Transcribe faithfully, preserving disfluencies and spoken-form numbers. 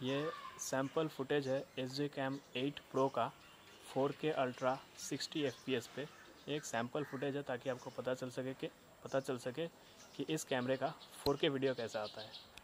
ये sample footage है S J cam eight pro का four K ultra sixty F P S पे। ये एक सैम्पल फुटेज है ताकि आपको पता चल सके कि पता चल सके कि इस कैमरे का फोर के वीडियो कैसा आता है।